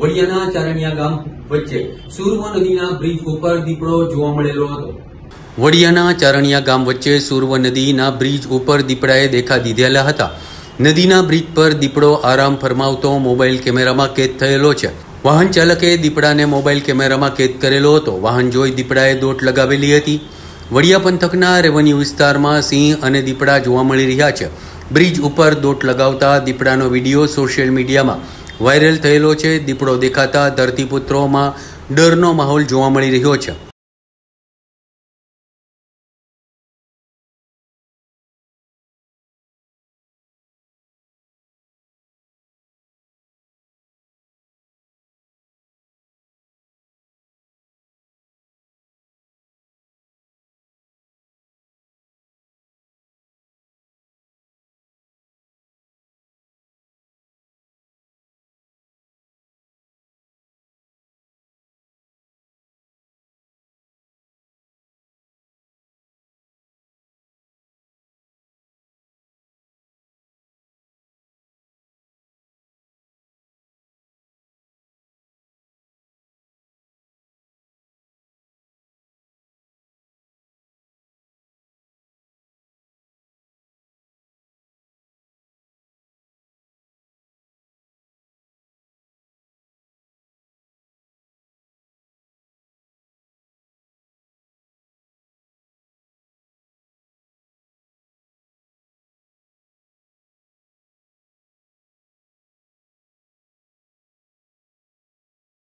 વડિયાના ચારણિયા ગામ વચ્ચે સુરવો નદીના બ્રિજ ઉપર દીપડો જોવા મળેલો હતો. વડિયાના ચારણિયા ગામ વચ્ચે સુરવો નદીના બ્રિજ ઉપર દીપડાએ દેખા દીધેલા હતા. નદીના બ્રિજ પર દીપડો આરામ ફરમાવતો મોબાઈલ કેમેરામાં કેદ થયેલો છે. વાહન ચાલકે દીપડાને મોબાઈલ કેમેરામાં કેદ કરેલો હતો. વાહન જોઈ દીપડાએ દોટ લગાવેલી હતી. વડિયા પંથકના રેવન્યુ વિસ્તારમાં સિંહ અને દીપડા જોવા મળી રહ્યા છે. બ્રિજ ઉપર દોટ લગાવતા દીપડાનો વિડીયો સોશિયલ મીડિયામાં વાયરલ થયેલો છે. દીપડો દેખાતા ધરતીપુત્રોમાં ડરનો માહોલ જોવા મળી રહ્યો છે.